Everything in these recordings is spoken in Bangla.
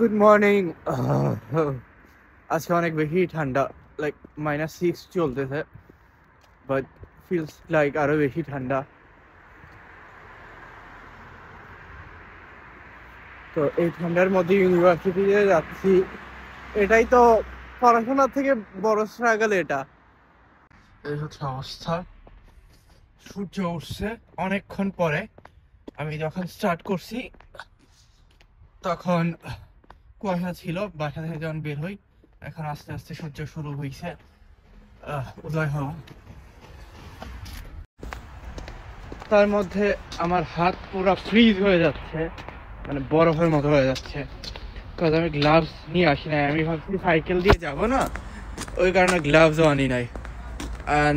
Good morning. আজকে অনেক বেশি ঠান্ডা, লাইক -6 চলতেছে, বাট ফিলস লাইক আরো বেশি ঠান্ডা। তো এই ঠান্ডার মধ্যে ইউনিভার্সিটিতে যাচ্ছি, এটাই তো পড়াশোনার থেকে বড় স্ট্রাগল। এটা এই হচ্ছে অবস্থা। সূর্য উঠছে অনেকক্ষণ পরে। আমি যখন স্টার্ট করছি তখন কুয়াশা ছিল, বাসা থেকে যখন বের হই। এখন আস্তে আস্তে সূর্য শুরু হয়েছে উদয় হওয়া। তার মধ্যে আমার হাত পুরো ফ্রিজ হয়ে যাচ্ছে, মানে বরফের মতো হয়ে যাচ্ছে, কারণ আমি গ্লাভস নিয়ে আসি নাই। আমি ভাবছি সাইকেল দিয়ে যাব না, ওই কারণে গ্লাভসও আনি নাই। অ্যান্ড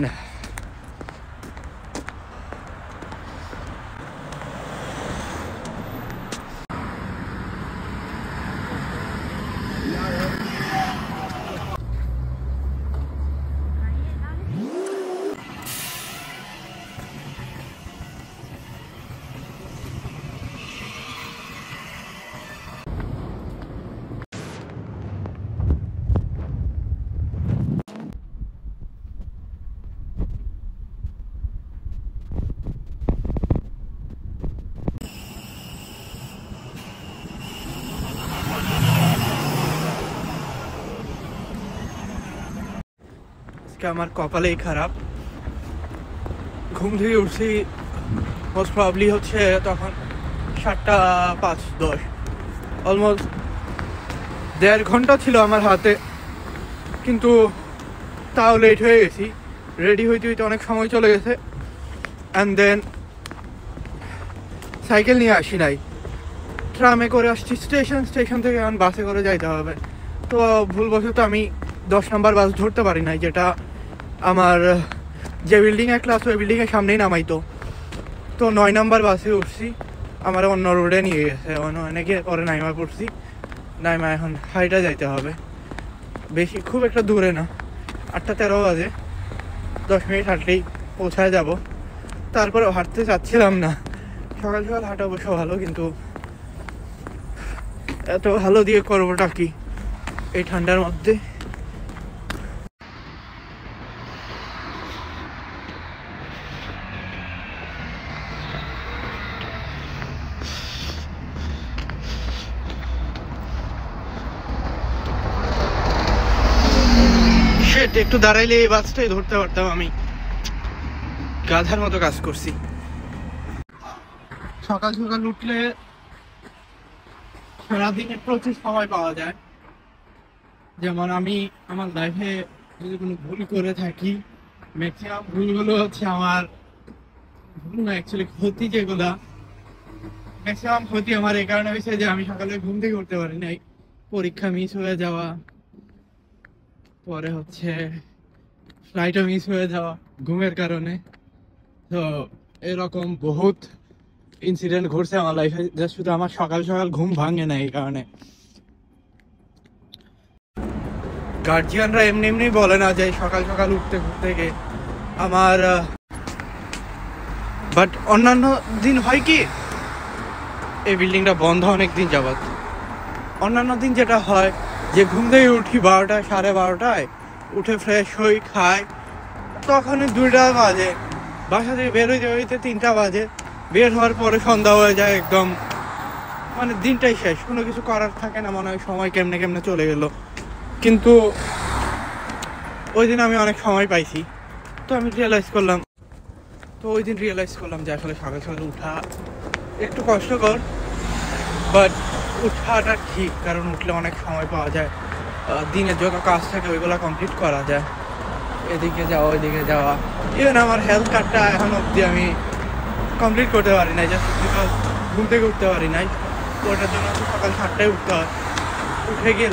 আমার কপালেই খারাপ। ঘুম থেকে উঠছি মোস্ট প্রবলি হচ্ছে তখন 7:05-10, অলমোস্ট 1.5 ঘন্টা ছিল আমার হাতে, কিন্তু তাও লেট হয়ে গেছি। রেডি হইতে হইতে অনেক সময় চলে গেছে। অ্যান্ড দেন সাইকেল নিয়ে আসি নাই, ট্রামে করে আসছি স্টেশন থেকে এখন বাসে করে যাইতে হবে। তো ভুলবশত আমি 10 নম্বর বাস ধরতে পারি নাই, যেটা আমার যে বিল্ডিংয়ে ক্লাস ওই বিল্ডিংয়ের সামনেই নামাইতো। তো 9 নম্বর বাসে উঠছি, আমার অন্য রোডে নিয়ে গেছে, অনেকে পরে নাইমা পড়ছি। নাইমা এখন হাইটা যাইতে হবে, বেশি খুব একটা দূরে না, 8:13 বাজে, 10 মিনিট হাঁটলেই পৌঁছায় যাব। তারপরে হাঁটতে চাচ্ছিলাম না, সকাল সকাল হাঁটা অবশ্য ভালো, কিন্তু এত ভালো দিয়ে করবোটা কি এই ঠান্ডার মধ্যে। একটু দাঁড়াইলে এই বাসটাই ধরতে পারতাম। আমি গাধার মতো কাজ করছি। সকাল সকাল উঠলে সারাদিনে প্রচুর সময় পাওয়া যায়। যেমন আমি আমার লাইফে যদি কোনো ভুল করে থাকি, ম্যাক্সিমাম ভুলগুলো হচ্ছে আমার ভুল না, অ্যাকচুয়ালি ক্ষতি। যেগুলা ম্যাক্সিমাম ক্ষতি আমার এই কারণে হয়েছে যে আমি সকালে ঘুম থেকে উঠতে পারি নাই, পরীক্ষা মিস হয়ে যাওয়া, পরে হচ্ছে ফ্লাইটও মিস হয়ে যাওয়া ঘুমের কারণে। তো এরকম বহুত ইনসিডেন্ট ঘটছে আমার লাইফে, যা শুধু আমার সকাল সকাল ঘুম ভাঙে না এই কারণে। গার্জিয়ানরা এমনি এমনি বলে না যে সকাল সকাল উঠতে থেকে আমার, বাট অন্যান্য দিন হয় কি, এই বিল্ডিংটা বন্ধ অনেক দিন যাবত। অন্যান্য দিন যেটা হয় যে ঘুম থেকে উঠি 12টা 12:30, উঠে ফ্রেশ হই, খাই, তখন 2টা বাজে, বাসা থেকে বের হইতে হইতে 3টা বাজে, বের হওয়ার পরে সন্ধ্যা হয়ে যায় একদম, মানে দিনটাই শেষ, কোনো কিছু করার থাকে না, মনে হয় সময় কেমনে কেমনে চলে গেল। কিন্তু ওই দিন আমি অনেক সময় পাইছি, তো আমি ওই দিন রিয়েলাইজ করলাম যে আসলে সকাল সকাল উঠা একটু কষ্টকর, বাট উঠাটা ঠিক, কারণ উঠলে অনেক সময় পাওয়া যায়, দিনের যত কাজ থাকে ওইগুলো কমপ্লিট করা যায়, এদিকে যাওয়া ওইদিকে যাওয়া। ইভেন আমার হেলথ কার্ডটা এখন অবধি আমি কমপ্লিট করতে পারি নাই, জাস্ট বিকজ ঘুম থেকে উঠতে পারি নাই। ওটার জন্য সকাল 7টায় উঠতে হয়, উঠে গিয়ে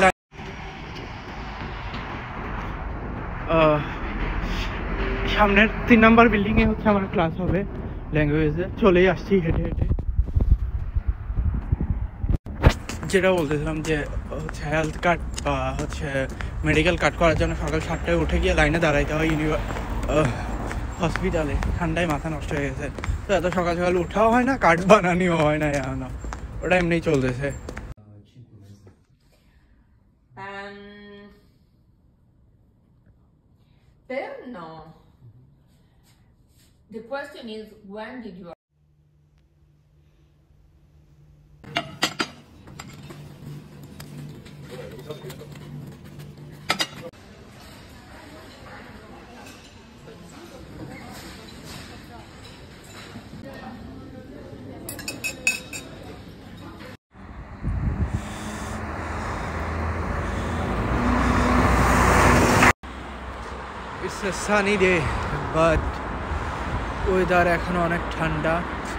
সামনের 3 নম্বর বিল্ডিংয়ে হচ্ছে আমার ক্লাস হবে ল্যাঙ্গুয়েজে। চলেই আসছি হেঁটে হেঁটে। যেটা বলতেছিলাম যে হচ্ছে হেলথ কার্ড বা হচ্ছে মেডিকেল কার্ড করার জন্য সকাল 7টায় উঠে গিয়ে লাইনে দাঁড়াইতে হয় হসপিটালে। ঠান্ডায় মাথা নষ্ট হয়ে গেছে, তো এত সকাল সকাল উঠাও হয় না, কার্ড বানানিও হয় না এখনো, ওটা এমনিই চলতেছে। There? No. The question is, when did you? It's a sunny day, but weather এখনো অনেক ঠান্ডা,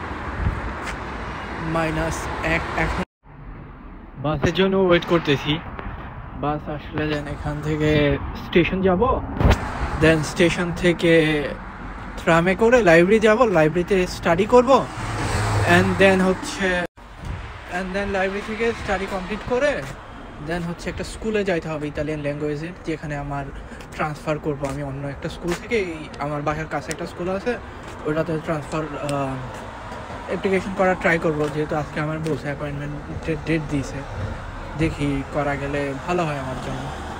-1 এখন। বাসের জন্য ওয়েট করতেছি, বাস আসলে দেন এখান থেকে স্টেশন যাব, দেন স্টেশন থেকে ট্রামে করে লাইব্রেরি যাব, লাইব্রেরিতে স্টাডি করব, অ্যান্ড দেন লাইব্রেরি থেকে স্টাডি কমপ্লিট করে দেন একটা স্কুলে যাইতে হবে ইতালিয়ান ল্যাঙ্গুয়েজের, যেখানে আমার ট্রান্সফার করব আমি অন্য একটা স্কুল থেকে। আমার বাসার কাছে একটা স্কুল আছে, ওটাতে ট্রান্সফার অ্যাপ্লিকেশন করার ট্রাই করব, যেহেতু আজকে আমার বলছে অ্যাপয়েন্টমেন্টের ডেট দিয়েছে। দেখি করা গেলে ভালো হয় আমার জন্য।